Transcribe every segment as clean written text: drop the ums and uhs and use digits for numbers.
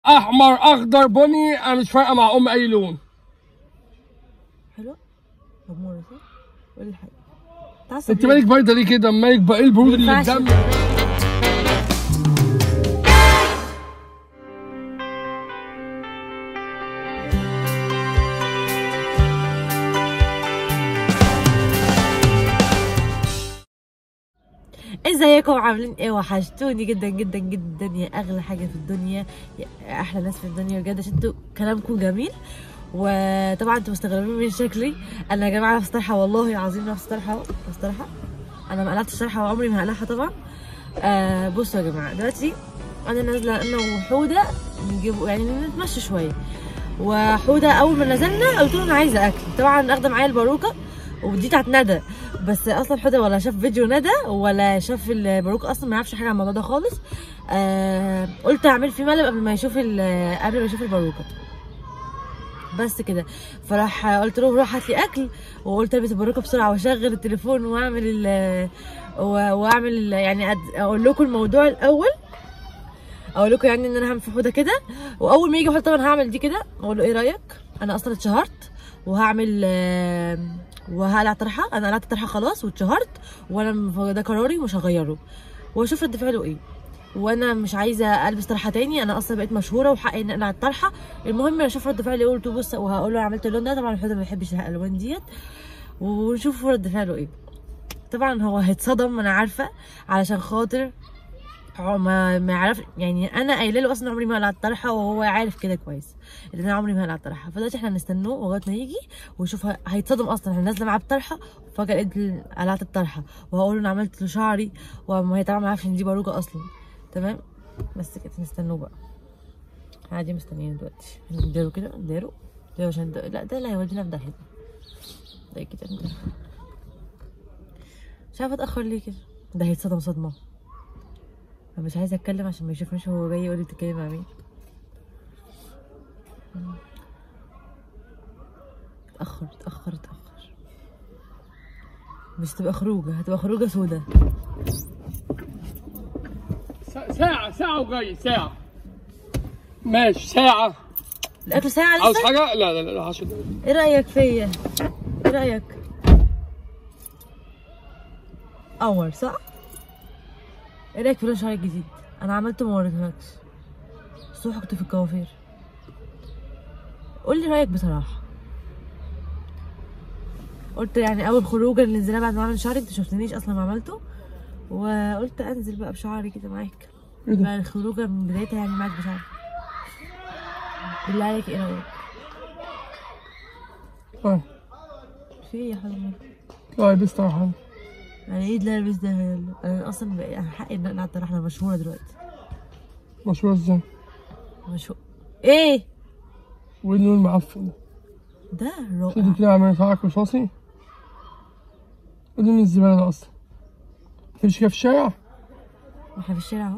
احمر اخضر بني، انا مش فارقه مع ام اي لون. حلو. اموره صح؟ قولي حاجه. انت مالك بايظه ليه كده؟ مالك بقى ايه البرود اللي في دمك؟ ازيكم عاملين ايه؟ وحشتوني جدا جدا جدا يا اغلى حاجه في الدنيا، يا احلى ناس في الدنيا بجد، عشان انتوا كلامكم جميل. وطبعا انتوا مستغربين من شكلي. انا يا جماعه نفس طرحه، والله العظيم نفس طرحه اهو، نفس طرحه. انا ما قلعتش طرحه وعمري ما هقلعها طبعا. بصوا يا جماعه، دلوقتي انا نازله انا وحوده نجيب يعني نتمشى شويه. وحوده اول ما نزلنا قلت له انا عايزه اكل، طبعا اخده معايا الباروكه ودي بتاعت ندى، بس اصلا حوده ولا شاف فيديو ندى ولا شاف الباروكه، اصلا ما يعرفش حاجه عن الموضوع ده خالص. قلت اعمل فيه مقلب قبل ما يشوف الباروكه، بس كده. فراح قلت له روح هات لي اكل، وقلت البس الباروكه بسرعه واشغل التليفون واعمل يعني اقول لكم الموضوع الاول، اقول لكم يعني ان انا هعمل في حوده كده. واول ما يجي حوده طبعا هعمل دي كده، اقول له ايه رايك؟ انا اصلا اتشهرت وهعمل وهقلع طرحه، انا قلعت طرحه خلاص واتشهرت، وانا ده قراري ومش هغيره، واشوف رد فعله ايه. وانا مش عايزه البس طرحه تاني، انا اصلا بقيت مشهوره وحقي ان اقلع الطرحه. المهم اشوف رد فعله ايه. قلت له بص، وهقول له انا عملت اللون ده، طبعا الحوده ما بيحبش الالوان ديت، ونشوف رد فعله ايه. طبعا هو هيتصدم انا عارفه، علشان خاطر ما يعرف يعني. انا قايله له اصلا عمري ما قلعت طرحه، وهو عارف كده كويس ان انا عمري ما قلعت طرحه. فدلوقتي احنا هنستنوه لغايه ما يجي ويشوف، هيتصدم اصلا. انا نازله معاه بطرحه وفجاه لقيت قلعت الطرحه، وهقول له انا عملت له شعري، وهي طبعا ما يعرفش ان دي باروكه اصلا. تمام، بس كده نستنوه بقى. عادي مستنيين دلوقتي. نديله كده، نديله عشان ده لا، ده اللي هيودينا في داهيه. ده كده نديله. مش عارفه اتاخر ليه كده، ده هيتصدم صدمه. انا مش عايزه اتكلم عشان ما يشوفنيش وهو جاي يقول لي بتتكلم مع مين. اتاخر. مش تبقى خروجه، هتبقى خروجه سودا. ساعة وجاي ساعة. ماشي ساعة. الاكل ساعة لسه؟ عاوز حاجة؟ لا 10 دقايق. ايه رأيك فيا؟ ايه رأيك؟ قمر صح؟ ايه رأيك في لون شعري الجديد؟ انا عملته ما وريتهالكش، بس روح كنت في الكوافير. قولي رأيك بصراحة. قلت يعني اول خروجه اللي نزلها بعد ما اعمل شعري، انت شفتنيش اصلا ما عملته، وقلت انزل بقى بشعري كده معاك. بقى الخروجه من بدايتها يعني معاك بشعري. بالله عليك ايه رايك؟ في ايه يا حبيبي؟ لا لبست طرحه. يعني ايه لا لبس ده؟ انا اصلا انا حقي ان انا طرحه، انا مشهوره دلوقتي. مشهوره ازاي؟ مشهور ايه؟ وايه اللون المعفن ده رائع. شدي كده اعمل شعرك رصاصي. ايه اللون الزباله ده اصلا؟ تمشي كده في الشارع؟ احنا في الشارع اهو.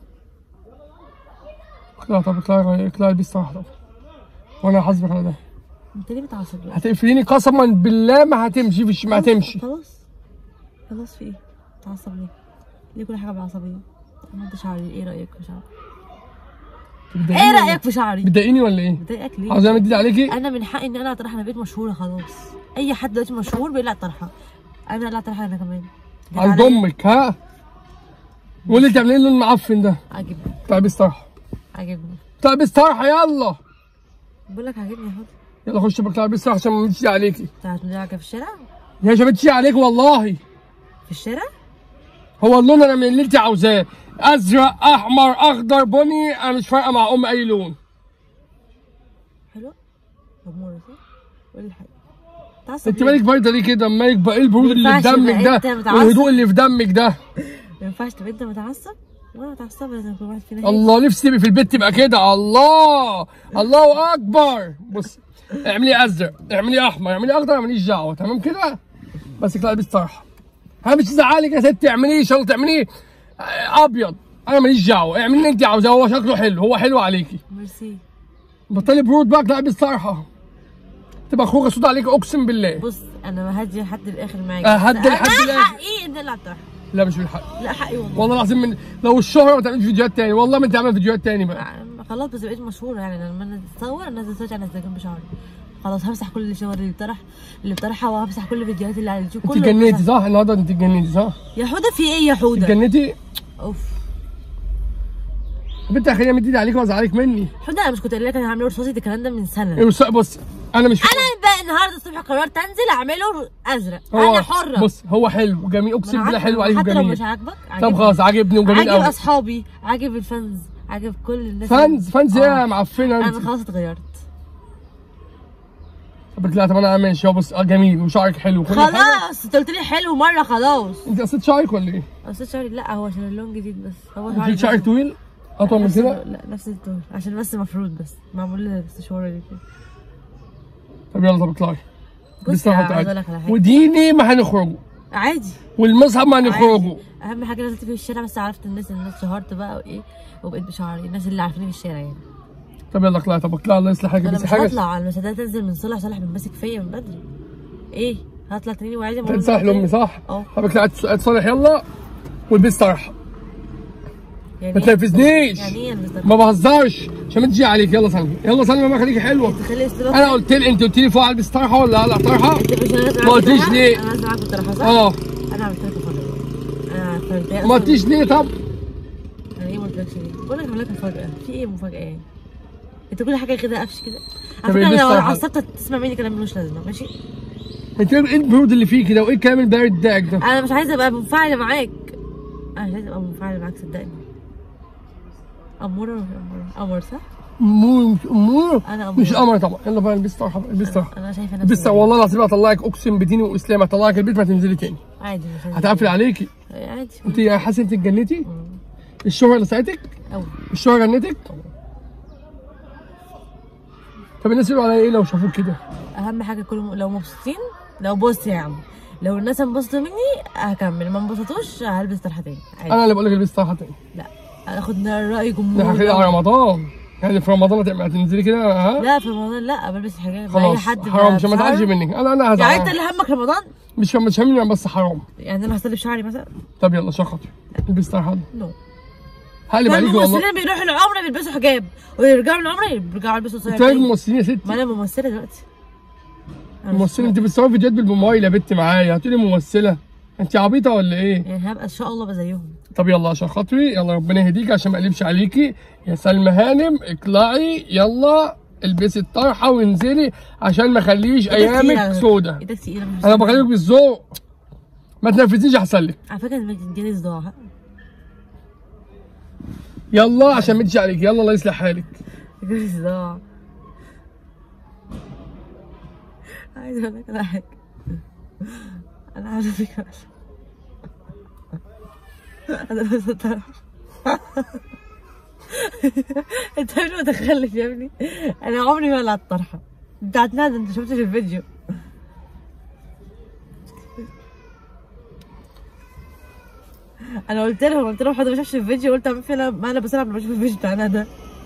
اطلعي البس طرحه طبعا، وانا هحاسبك على ده. انت ليه متعصب؟ هتقفليني قسما بالله ما هتمشي ما هتمشي. خلاص في ايه؟ متعصب ليه كل حاجه بعصبيه؟ عملت شعري، ايه رايك في شعري؟ ايه رايك في شعري؟ بتضايقني ولا ايه؟ بتضايقك ليه؟ عاوزة امد ايدي عليكي؟ انا من حقي ان انا اقلع طرحه، انا بقيت مشهوره خلاص. اي حد دلوقتي مشهور بيقلع طرحه، انا اقلع طرحه انا كمان. عند امك ها؟ واللي تعملين اللون المعفن ده عاجبني. طيب البس طرحه. عاجبني. طيب البس طرحه يلا. بقول لك عاجبني يا حاضر. يلا خش بقى البس طرحه عشان ما امدش ايدي عليكي. انت هتمدلك في الشارع؟ يا مش همدش ايدي عليك والله. في الشارع؟ هو اللون انا من اللي انت عاوزاه، ازرق احمر اخضر بني، انا مش فارقه مع ام اي لون. حلو؟ اموره صح؟ قولي حاجه. انت مالك بايظه ليه كده؟ مالك بقى ايه البرود اللي في دمك ده والهدوء اللي في دمك ده؟ ما ينفعش تبقى انت متعصب وانا متعصبه، لازم كل واحد فينا. الله نفسي تبقي في البيت تبقى كده. الله اكبر. بص اعملي ازرق، اعملي احمر، اعملي اخضر، ماليش دعوه. تمام كده؟ بس اطلعي البس طرحه. انا مش زعلك يا ست، اعمليه ان شاء الله تعمليه ابيض، انا ماليش دعوه. اعملي اللي انت عاوزاه، هو شكله حلو، هو حلو عليكي. ميرسي. بطلي برود بقى، اطلعي البس طرحه، تبقى خروجه سود عليكي اقسم بالله. بص انا مهدي لحد الاخر معاك. هدي لحد الاخر. حقي ان العب طرحه. لا مش بالحق. لا حقي والله. والله العظيم، من لو الشهره ما تعملش فيديوهات تاني، والله ما انت عامله فيديوهات تاني بقى. خلاص بس بقيت مشهوره يعني، لما انا اتصور انزل دلوقتي على انستجرام بشعري. خلاص همسح كل الصور اللي بطرحها، وهمسح كل الفيديوهات اللي على اليوتيوب كله. انت اتجننتي صح النهارده؟ انت اتجننتي صح؟ يا حوده في ايه يا حوده؟ اتجننتي؟ اوف. بنت خليني امد ايدي عليك وازعلك مني. حوده انا مش كنت قايله لك انا هعمله رصاصي؟ ده الكلام ده من سنه. بص انا مش انا بقى النهارده الصبح قررت انزل اعمله ازرق. انا حره. بص هو حلو وجميل، اقسم بالله حلو عليك حتى وجميل. لو مش عاجبك طب خلاص عاجبني وجميل قوي. عاجب اصحابي، عاجب الفانز، عاجب كل الناس. فانز ايه يا معفنه انت؟ انا خلاص اتغيرت. طب لا طب انا ماشي. هو بص جميل وشعرك حلو وكل حاجه. خلاص انت قلت لي حلو مره خلاص. انت قصيت شعرك ولا ايه؟ قصيت شعري؟ لا هو عشان اللون جديد بس. هو انت شعرك طويل اطول من كده؟ لا نفس الطول، عشان بس مفروض بس معمول له استشاره دي كده. طب يلا طب اطلعي. بص عايز اقول لك على حاجه. وديني ما هنخرجوا عادي، والمصحف ما هنخرجوا. اهم حاجه نزلت في الشارع بس عرفت الناس شهرت بقى وايه، وبقيت بشعري الناس اللي عارفيني في الشارع يعني. طب يلا اطلعي. طب اطلعي الله يصلح حاجه. انا بس مش حاجه هطلع، انا مش هتنزل من صالح بين ماسك فيا من بدري. ايه هطلع تاني وعايزه انت تصالح لامي صح؟ طب اطلعي تصالح يلا والبس طرحه. يعني ما تنرفزنيش. يعني ايه ما بهزرش عشان ما تجي عليك. يلا سلمى يلا سلمى ما خليكي حلوه. انا قلت لي انت قلت لي فوق البس طرحه ولا اقلع طرحه؟ ما قلتيش ليه؟ انا معاك بالطرحه صح؟ انا عملت لك مفاجاه. انا فهمتها. ما قلتيش ليه طب؟ انا ايه ما قلتلكش ليه؟ بقول لك هعمل لك مفاجاه. في ايه مفاجاه يعني؟ انت كل حاجه كده قفش كده. على فكره لو عصبت تسمع مني كلام ملوش لازمه ماشي؟ انت ايه البرود اللي فيك ده وايه الكلام البارد ده؟ انا مش عايزه ابقى منفعله معاك. انا مش عايزه ابقى منفعله معاك صدقني. اموره ولا مش اموره؟ قمر صح؟ امور انا اموره مش قمر طبعا. يلا بقى البس طرحه. البس طرحه. انا شايفه نفسي البس والله العظيم هطلعك اقسم بديني واسلام. هطلعك البيت ما تنزلي تاني. عادي مش هتقفل عليكي. عادي. انت حاسه انت اتجننتي؟ الشهره لسعتك؟ الشهره جنتك؟ طب الناس يقولوا عليا ايه لو شافوك كده؟ اهم حاجه كلهم لو مبسوطين. لو بص يا عم، لو الناس انبسطوا مني هكمل، ما انبسطوش هلبس طرحه تاني عادي. انا اللي بقول لك البس طرحه تاني. لا اخد راي جمهور. ده كده على رمضان يعني. في رمضان هتنزلي كده؟ ها لا في رمضان لا بلبس الحجاب. خلاص اي حد حرام عشان ما تزعلش منك. انا هزعل يعني. انت اللي همك رمضان؟ مش همني بس حرام يعني انا هستلف شعري مثلا. طب يلا عشان خاطري البس طرحه. نو هقلب عليكي والله. الممثلين بيروحوا العمره بيلبسوا حجاب ويرجعوا من العمره بيرجعوا يلبسوا قصير. انت ممثلين يا ستي؟ ما انا ممثله دلوقتي. ممثله؟ انت بتصوري فيديوهات بالموبايل يا بنت معايا هتقولي ممثله؟ انت عبيطه ولا ايه؟ يعني هبقى ان شاء الله بزيهم. طب يلا عشان خاطري يلا ربنا يهديك عشان ما اقلبش عليكي يا سلمى هانم. اطلعي يلا البسي الطرحه وانزلي عشان ما اخليش ايامك سودا. ايدك تقيله. انا بكلمك بالذوق ما تنرفزنيش احسن لك. على فكره انك تديني صداع. يلا عشان ما تجي عليك. يلا الله يصلح حالك. تديني صداع. عايز اقول لك على حاجه. انا عايزه فكره. انا بس الطرحه. انت ابني متخلف يا ابني. انا عمري ما قلعت الطرحه بتاعت ندى. انت شفتش الفيديو؟ انا قلت لهم حد ما شافش الفيديو. قلت اعمل فيها ما انا بسرعه لما بشوف الفيديو بتاع ندى.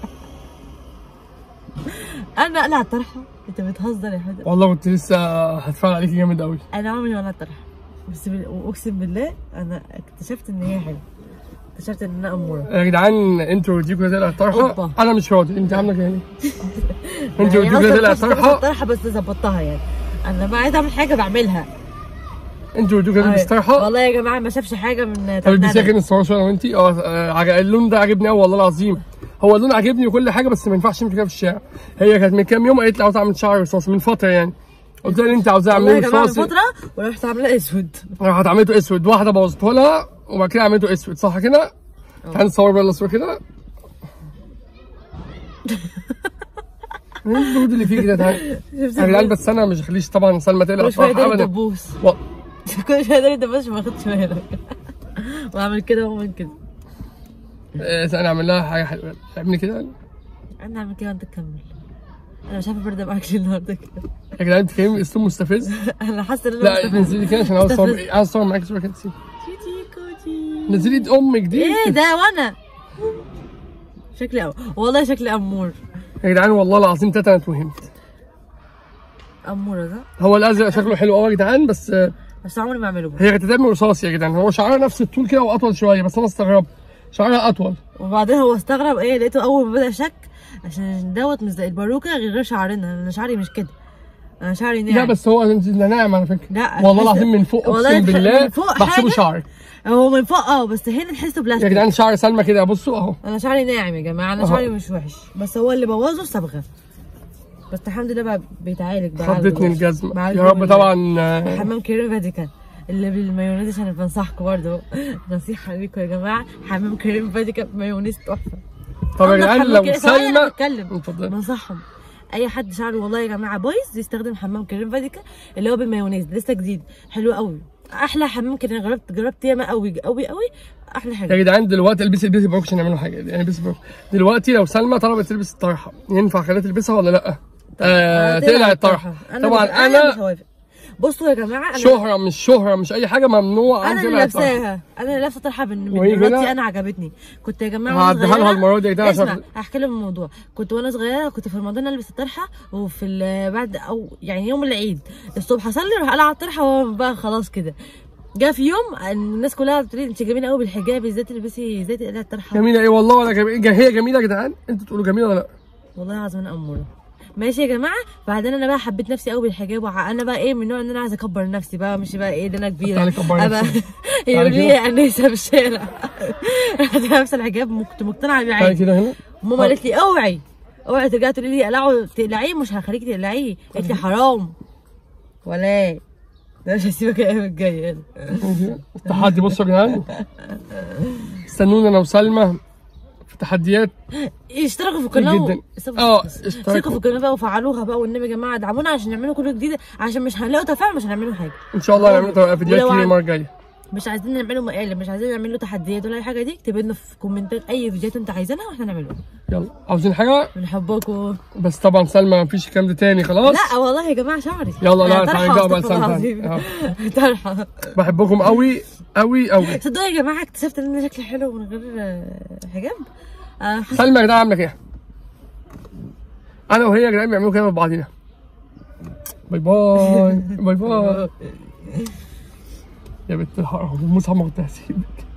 انا اقلع الطرحه؟ انت بتهزر يا حد. والله كنت لسه هتفعل عليكي جامد قوي. انا عمري ما قلعت الطرحه بس اقسم بالله انا اكتشفت ان هي حلوه. اكتشفت ان انا اموره. يا جدعان انتوا وديكوا تقلع الطرحه. انا مش راضي. انت عامله كده ليه؟ انتوا وديكوا تقلع الطرحه بس ظبطتها يعني. انا لما عايزه اعمل حاجه بعملها. انتوا وديكوا تلبس طرحه؟ والله يا جماعه ما شافش حاجه من. طب البسي كده نصور شويه انا وانتي. اللون ده عاجبني قوي والله العظيم. هو اللون عاجبني وكل حاجه بس ما ينفعش نمشي كده في الشارع. هي كانت من كام يوم قالت لي عاوزه اعمل شعر رصاص من فتره يعني. قلت لها انت عاوزاه اعمله رصاصي من فتره ورحت عاملاه اسود. راحت عملته اسود. واحده بوظته لها وبعد كده عملته اسود صح كده؟ تعالى نصور بقى الصوره كده. ايه البرود اللي فيه كده؟ تعالى يا جدعان. بس انا مش هخليش طبعا سلمى تقلع الطرحه ابدا. كل شويه ده بس ما خدتش بالك. واعمل كده واعمل كده. انا اعمل لها حاجه حلوه. اعملي كده. انا اعمل كده وانت تكمل. انا مش عارفه برده معاك ليه النهارده كده. يا جدعان انت فاهمين اسلوب مستفز؟ انا حاسه ان انا لا انزلي كده عشان عاوز اصور معاكي صوره كده. نزلي ايد امك دي. ايه ده وانا شكلي والله شكلي امور يا جدعان. والله العظيم انا اتوهمت. اموره ده هو الازرق شكله حلو قوي يا جدعان بس عمري ما اعمله. هي كانت تعمل رصاص يا جدعان. هو شعرها نفس الطول كده واطول شويه بس انا استغربت شعرها اطول. وبعدين هو استغرب ايه لقيته اول ما بدا شك عشان دوت مش زي الباروكه غير شعرنا. انا شعري مش كده، انا شعري ناعم. لا بس هو ناعم على فكره. لا والله العظيم من فوق اقسم بالله بحسبه شعري. هو من فوق بس هنا تحسه بلاستيك. يا جدعان شعر سلمى كده بصوا اهو. انا شعري ناعم يا جماعه، انا شعري مش وحش، بس هو اللي بوظه الصبغه. بس الحمد لله بقى بيتعالج بقى. خضتني الجزمه يا رب. طبعا حمام كريم فاتيكان اللي بالمايونيز، عشان بنصحكم برضه نصيحه ليكم يا جماعه، حمام كريم فاتيكان بمايونيز تحفه. طب يا جدعان لو سلمى اتفضل بنصحهم اي حد شعره والله يا جماعه بايظ يستخدم حمام كريم فاتيكان اللي هو بالمايونيز، لسه جديد حلو قوي، احلى حمام كريم. جربت ياما قوي قوي قوي، احلى حاجه. يا جدعان دلوقتي البسي بروك عشان نعملوا حاجه يعني. البسي بروك دلوقتي لو سلمى طلبت تلبس الطرحه ينفع خليها تلبسها ولا لا؟ تقلع الطرحه. طبعا انا مش هوافق. بصوا يا جماعه، أنا شهره مش اي حاجه ممنوع عندي. انا اللي لابساها، انا اللي لابسه طرحه من مراتي، انا عجبتني. كنت يا جماعه هعديها لها المره دي يا جدعان. اسمع احكي لهم الموضوع. كنت وانا صغيره كنت في رمضان البس الطرحه، وفي بعد او يعني يوم العيد الصبح اصلي اروح اقلع الطرحه وبقى خلاص كده. جه في يوم الناس كلها بتقول لي انت جميله قوي بالحجاب، ازاي تلبسي ازاي تقلعي الطرحه؟ جميله ايه والله ولا جميله؟ هي جميله يا جدعان، انتوا تقولوا جميله ولا لا؟ والله العظيم انا اموره. ماشي يا جماعه. بعدين انا بقى حبيت نفسي قوي بالحجاب، انا بقى ايه من النوع ان انا عايزه اكبر نفسي بقى، مش بقى ايه ده انا كبيره. ابقى يقول لي انسه في الشارع. رحت لابسه الحجاب كنت مقتنعه بيه عادي. كده هنا ماما قالت لي اوعي ترجعي تقولي لي تقلعيه، مش هخليكي تقلعيه. قالت لي حرام ولا ده مش هسيبك الايام الجايه. التحدي بصوا يا جدعان، استنونا انا وسلمى في تحديات. اشتركوا في القناه اشتركوا في القناه بقى وفعلوها بقى، والنبي يا جماعه ادعمونا عشان نعملوا كل جديد، عشان مش هنلاقوا تفاعل مش هنعملوا حاجه. ان شاء الله هنعملوا فيديوهات كتير المره الجايه. مش عايزين نعملوا مقالب، مش عايزين نعملوا تحديات ولا اي حاجه دي، اكتبوا لنا في كومنتات اي فيديوهات انتوا عايزينها واحنا نعملها. يلا عاوزين حاجه؟ بنحبكم. بس طبعا سلمى مفيش الكلام ده تاني خلاص. لا والله يا جماعه شعري. يلا لا تعالى بقى سلمى. طرحه. بحبكم قوي قوي قوي. تصدقوا يا جماعه اكتشفت ان انا شكلي حلو من غير حجاب. سلمى يا جدعان عامله كده، انا وهي يا جدعان بيعملوا كده مع بعضينا. باي باي باي باي يا بنت الحرام. المصحف ما كنت هسيبك.